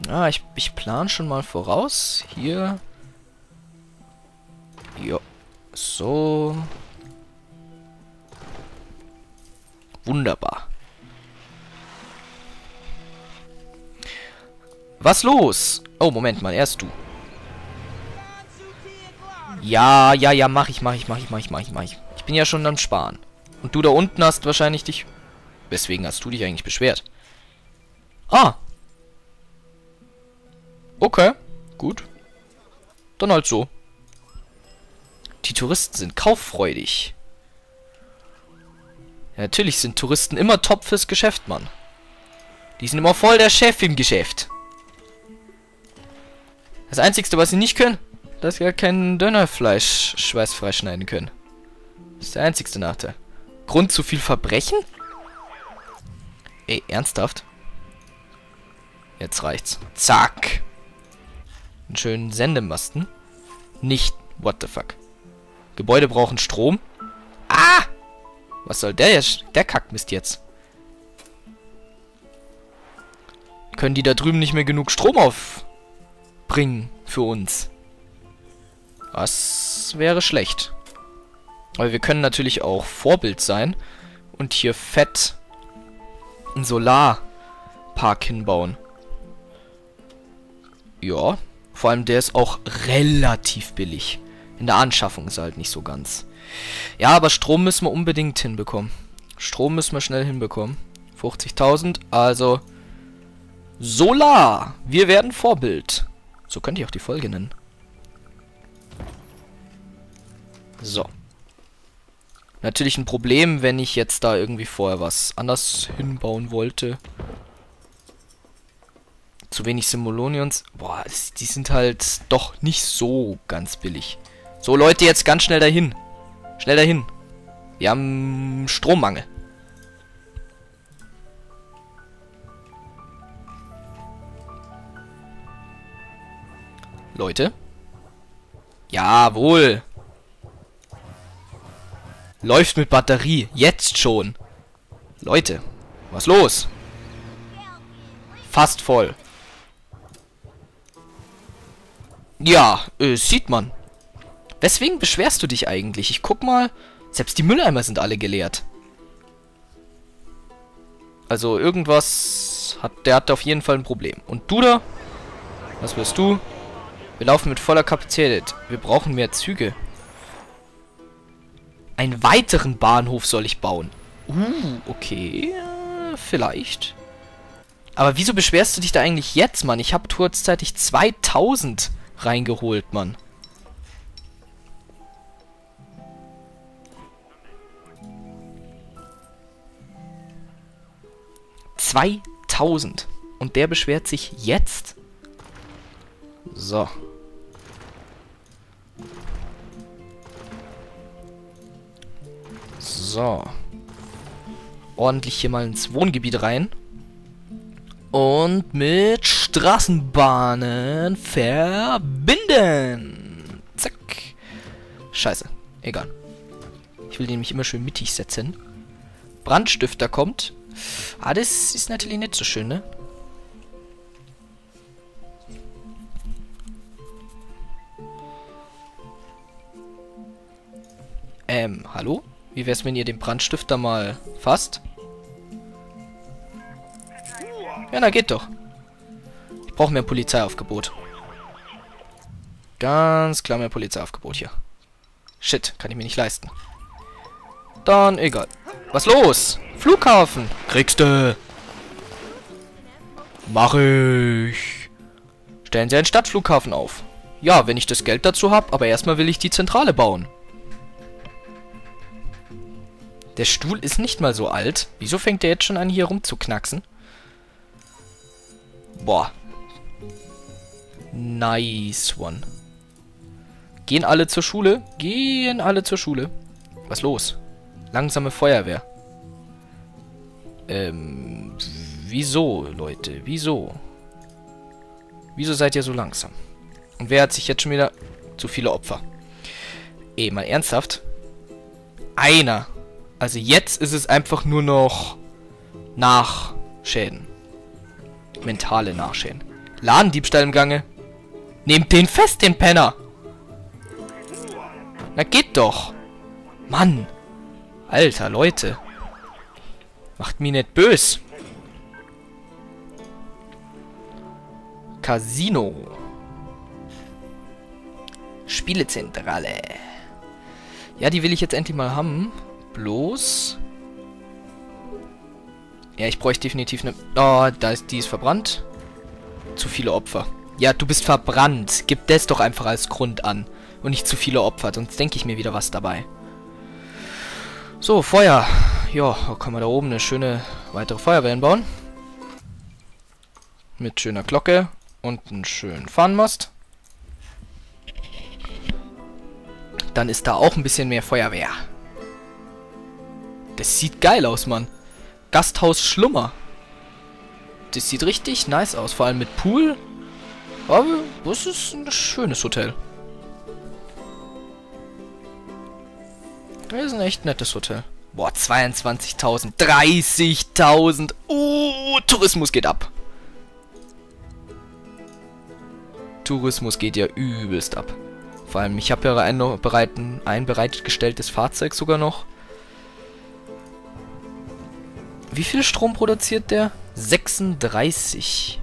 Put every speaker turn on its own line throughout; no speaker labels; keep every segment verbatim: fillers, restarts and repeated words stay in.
Ah, ich, ich plane schon mal voraus. Hier. Jo. So. Wunderbar. Was los? Oh, Moment mal, erst du. Ja, ja, ja, mach ich, mach ich, mach ich, mach ich, mach ich, mach ich. Ich bin ja schon am Sparen. Und du da unten hast wahrscheinlich dich... Weswegen hast du dich eigentlich beschwert? Ah. Okay, gut. Dann halt so. Die Touristen sind kauffreudig. Ja, natürlich sind Touristen immer top fürs Geschäft, Mann. Die sind immer voll der Chef im Geschäft. Das Einzige, was sie nicht können, dass sie ja kein Dönerfleisch schweißfrei schneiden können. Das ist der einzigste Nachteil. Grund zu viel Verbrechen? Ey, ernsthaft? Jetzt reicht's. Zack. Einen schönen Sendemasten. Nicht. What the fuck. Gebäude brauchen Strom. Ah! Was soll der jetzt? Der Kackmist jetzt. Können die da drüben nicht mehr genug Strom aufbringen für uns? Das wäre schlecht. Aber wir können natürlich auch Vorbild sein und hier fett einen Solarpark hinbauen. Ja, vor allem der ist auch relativ billig. In der Anschaffung ist er halt nicht so ganz. Ja, aber Strom müssen wir unbedingt hinbekommen. Strom müssen wir schnell hinbekommen. fünfzigtausend, also Solar. Wir werden Vorbild. So könnte ich auch die Folge nennen. So. Natürlich ein Problem, wenn ich jetzt da irgendwie vorher was anders hinbauen wollte. Zu wenig Simulonions. Boah, die sind halt doch nicht so ganz billig. So, Leute, jetzt ganz schnell dahin. Schnell dahin. Wir haben Strommangel. Leute. Jawohl. Läuft mit Batterie. Jetzt schon. Leute. Was los? Fast voll. Ja, äh, sieht man. Weswegen beschwerst du dich eigentlich? Ich guck mal. Selbst die Mülleimer sind alle geleert. Also irgendwas hat... Der hat auf jeden Fall ein Problem. Und du da? Was willst du? Wir laufen mit voller Kapazität. Wir brauchen mehr Züge. Einen weiteren Bahnhof soll ich bauen. Uh, okay. Äh, vielleicht. Aber wieso beschwerst du dich da eigentlich jetzt, Mann? Ich habe kurzzeitig zweitausend reingeholt, Mann. zweitausend. Und der beschwert sich jetzt? So. So. Ordentlich hier mal ins Wohngebiet rein. Und mit Straßenbahnen verbinden. Zack. Scheiße. Egal. Ich will den nämlich immer schön mittig setzen. Brandstifter kommt. Ah, das ist natürlich nicht so schön, ne? Ähm, hallo? Wie wär's, wenn ihr den Brandstifter mal fasst? Ja, na geht doch. Ich brauche mehr Polizeiaufgebot. Ganz klar mehr Polizeiaufgebot hier. Shit, kann ich mir nicht leisten. Dann egal. Was los? Flughafen. Kriegst du. Mach ich. Stellen Sie einen Stadtflughafen auf. Ja, wenn ich das Geld dazu habe, aber erstmal will ich die Zentrale bauen. Der Stuhl ist nicht mal so alt. Wieso fängt der jetzt schon an, hier rumzuknacksen? Boah. Nice one. Gehen alle zur Schule? Gehen alle zur Schule. Was los? Langsame Feuerwehr. Ähm, wieso, Leute? Wieso? Wieso seid ihr so langsam? Und wer hat sich jetzt schon wieder... Zu viele Opfer. Ey, mal ernsthaft. Einer. Also jetzt ist es einfach nur noch Nachschäden. Mentale Nachschäden. Ladendiebstahl im Gange. Nehmt den fest, den Penner. Na geht doch. Mann. Alter, Leute. Macht mich nicht bös. Casino. Spielezentrale. Ja, die will ich jetzt endlich mal haben. Bloß... Ja, ich bräuchte definitiv eine... Oh, da ist, die ist verbrannt. Zu viele Opfer. Ja, du bist verbrannt. Gib das doch einfach als Grund an. Und nicht zu viele Opfer, sonst denke ich mir wieder was dabei. So, Feuer. Ja, da kann man da oben eine schöne weitere Feuerwehr hinbauen. Mit schöner Glocke und einem schönen Fahnenmast. Dann ist da auch ein bisschen mehr Feuerwehr. Das sieht geil aus, Mann. Gasthaus Schlummer. Das sieht richtig nice aus, vor allem mit Pool. Aber das ist ein schönes Hotel. Das ist ein echt nettes Hotel. Boah, zweiundzwanzigtausend, dreißigtausend. Uh, Tourismus geht ab. Tourismus geht ja übelst ab. Vor allem, ich habe ja ein, bereiten, ein bereitgestelltes Fahrzeug sogar noch. Wie viel Strom produziert der? sechsunddreißig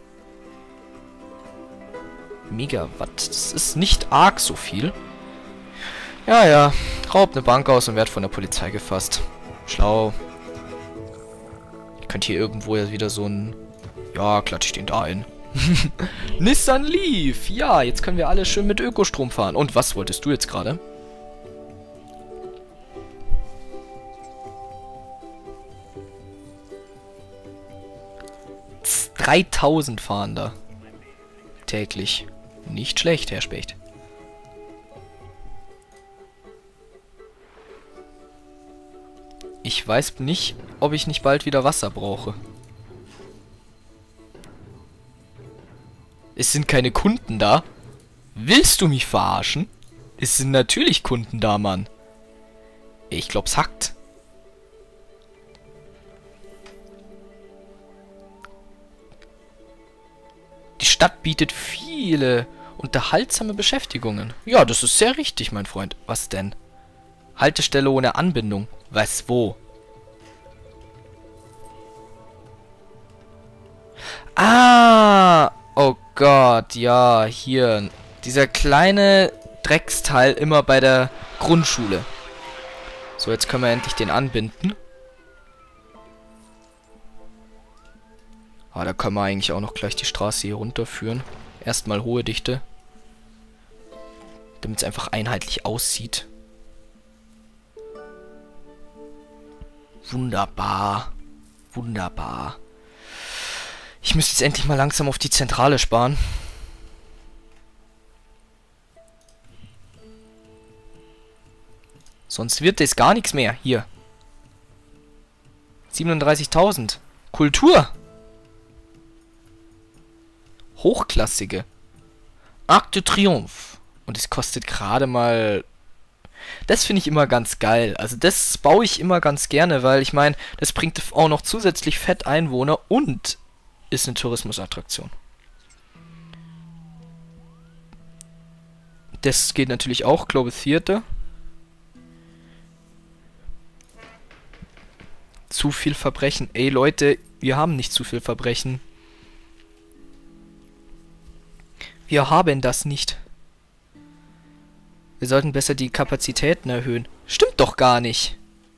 Megawatt. Das ist nicht arg so viel. Ja, ja. Raubt eine Bank aus und wird von der Polizei gefasst. Schlau. Ich könnte hier irgendwo ja wieder so ein... Ja, klatsche ich den da ein. Nissan Leaf. Ja, jetzt können wir alle schön mit Ökostrom fahren. Und was wolltest du jetzt gerade? dreitausend fahren da. Täglich. Nicht schlecht, Herr Specht. Ich weiß nicht, ob ich nicht bald wieder Wasser brauche. Es sind keine Kunden da. Willst du mich verarschen? Es sind natürlich Kunden da, Mann. Ich glaub's hackt. Die Stadt bietet viele unterhaltsame Beschäftigungen. Ja, das ist sehr richtig, mein Freund. Was denn? Haltestelle ohne Anbindung. Was, wo? Ah! Oh Gott, ja, hier. Dieser kleine Drecksteil immer bei der Grundschule. So, jetzt können wir endlich den anbinden. Ah, da können wir eigentlich auch noch gleich die Straße hier runterführen. Erstmal hohe Dichte. Damit es einfach einheitlich aussieht. Wunderbar. Wunderbar. Ich müsste jetzt endlich mal langsam auf die Zentrale sparen. Sonst wird das gar nichts mehr. Hier. siebenunddreißigtausend. Kultur. Hochklassige. Arc de Triomphe. Und es kostet gerade mal... Das finde ich immer ganz geil. Also das baue ich immer ganz gerne, weil ich meine, das bringt auch noch zusätzlich Fett Einwohner und ist eine Tourismusattraktion. Das geht natürlich auch, Global Theater. Zu viel Verbrechen. Ey Leute, wir haben nicht zu viel Verbrechen. Wir haben das nicht. Wir sollten besser die Kapazitäten erhöhen. Stimmt doch gar nicht.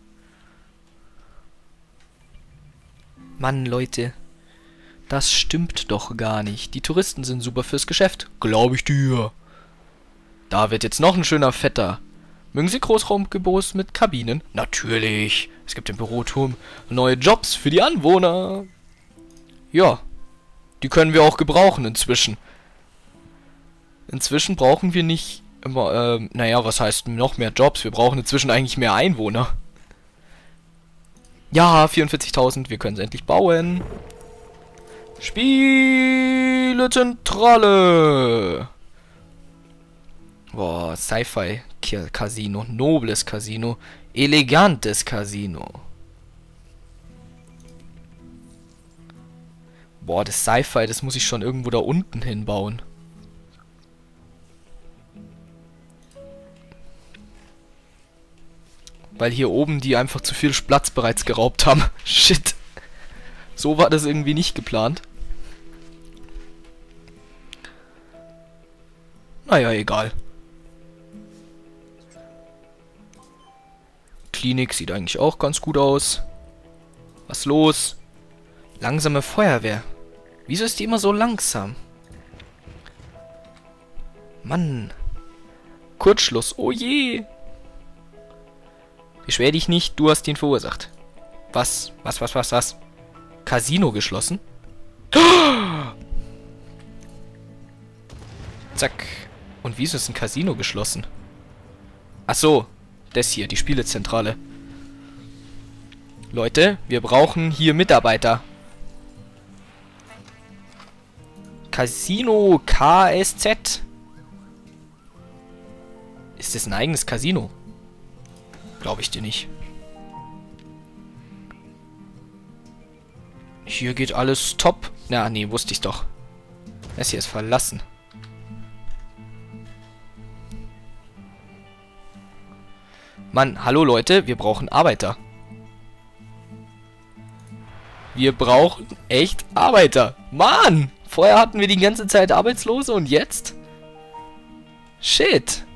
Mann, Leute. Das stimmt doch gar nicht. Die Touristen sind super fürs Geschäft. Glaube ich dir. Da wird jetzt noch ein schöner Fetter. Mögen Sie Großraumgebäude mit Kabinen? Natürlich. Es gibt im Büroturm neue Jobs für die Anwohner. Ja. Die können wir auch gebrauchen inzwischen. Inzwischen brauchen wir nicht immer, ähm, naja, was heißt noch mehr Jobs? Wir brauchen inzwischen eigentlich mehr Einwohner. Ja, vierundvierzigtausend, wir können es endlich bauen. Spielezentrale. Boah, Sci-Fi Casino, nobles Casino, elegantes Casino. Boah, das Sci-Fi, das muss ich schon irgendwo da unten hinbauen. Weil hier oben die einfach zu viel Platz bereits geraubt haben. Shit. So war das irgendwie nicht geplant. Naja, egal. Klinik sieht eigentlich auch ganz gut aus. Was los? Langsame Feuerwehr. Wieso ist die immer so langsam? Mann. Kurzschluss. Oh je. Beschwer dich nicht, du hast ihn verursacht. Was? Was, was, was, was? Casino geschlossen? Zack. Und wieso ist ein Casino geschlossen? Ach so. Das hier, die Spielezentrale. Leute, wir brauchen hier Mitarbeiter. Casino K S Z. Ist das ein eigenes Casino? Glaube ich dir nicht. Hier geht alles top. Na, nee, wusste ich doch. Das hier ist verlassen. Mann, hallo Leute, wir brauchen Arbeiter. Wir brauchen echt Arbeiter. Mann! Vorher hatten wir die ganze Zeit Arbeitslose und jetzt? Shit.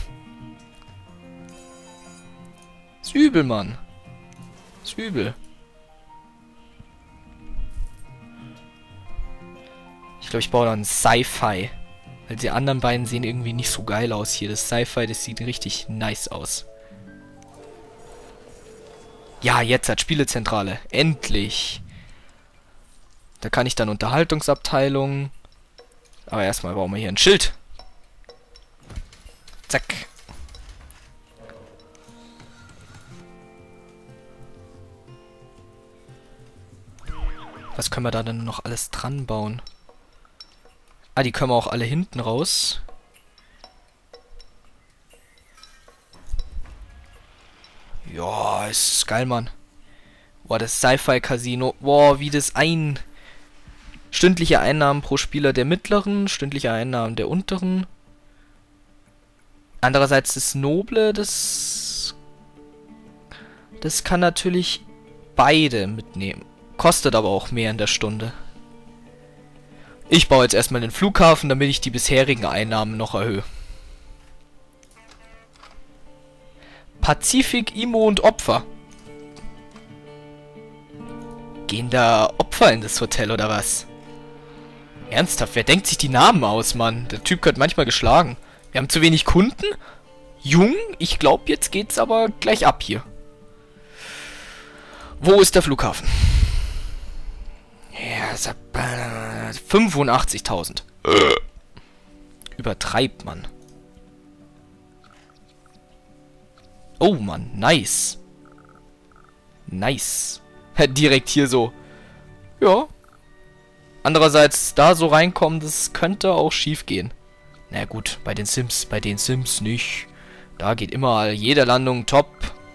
Ist übel, Mann. Ist übel. Ich glaube, ich baue da ein Sci-Fi. Weil die anderen beiden sehen irgendwie nicht so geil aus hier. Das Sci-Fi, das sieht richtig nice aus. Ja, jetzt hat Spielezentrale. Endlich. Da kann ich dann Unterhaltungsabteilung. Aber erstmal bauen wir hier ein Schild. Zack. Was können wir da denn noch alles dran bauen? Ah, die können wir auch alle hinten raus. Ja, ist geil, Mann. Boah, das Sci-Fi-Casino. Boah, wie das ein... Stündliche Einnahmen pro Spieler der mittleren, stündliche Einnahmen der unteren. Andererseits das Noble, das... Das kann natürlich beide mitnehmen. Kostet aber auch mehr in der Stunde. Ich baue jetzt erstmal den Flughafen, damit ich die bisherigen Einnahmen noch erhöhe. Pazifik, Imo und Opfer. Gehen da Opfer in das Hotel oder was? Ernsthaft, wer denkt sich die Namen aus, Mann? Der Typ wird manchmal geschlagen. Wir haben zu wenig Kunden? Jung? Ich glaube, jetzt geht's aber gleich ab hier. Wo ist der Flughafen? Ja, fünfundachtzigtausend. Übertreibt man. Oh, Mann, nice. Nice. Direkt hier so. Ja. Andererseits, da so reinkommen, das könnte auch schief gehen. Na gut, bei den Sims, bei den Sims nicht. Da geht immer jede Landung top.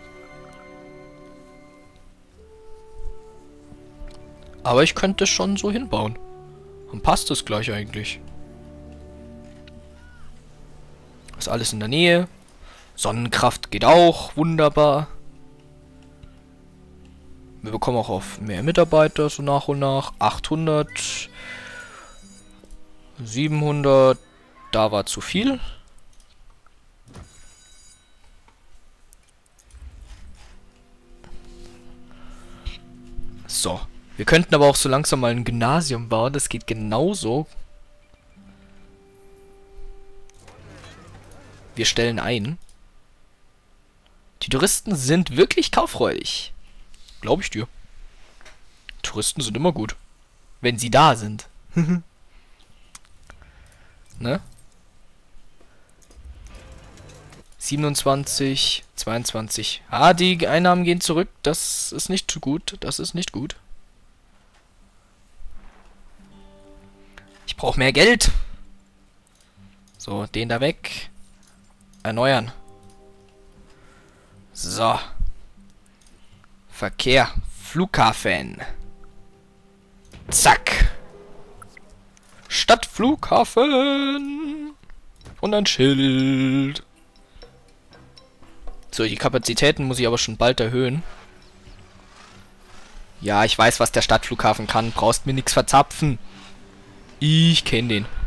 Aber ich könnte es schon so hinbauen. Dann passt es gleich eigentlich. Ist alles in der Nähe. Sonnenkraft geht auch. Wunderbar. Wir bekommen auch auf mehr Mitarbeiter, so nach und nach. achthundert. siebenhundert. Da war zu viel. So. Wir könnten aber auch so langsam mal ein Gymnasium bauen. Das geht genauso. Wir stellen ein. Die Touristen sind wirklich kauffreudig. Glaube ich dir. Touristen sind immer gut. Wenn sie da sind. Ne? siebenundzwanzig, zweiundzwanzig. Ah, die Einnahmen gehen zurück. Das ist nicht gut. Das ist nicht gut. Ich brauche mehr Geld. So, den da weg. Erneuern. So. Verkehr. Flughafen. Zack. Stadtflughafen. Und ein Schild. So, die Kapazitäten muss ich aber schon bald erhöhen. Ja, ich weiß, was der Stadtflughafen kann. Brauchst mir nichts verzapfen. Ich kenne den.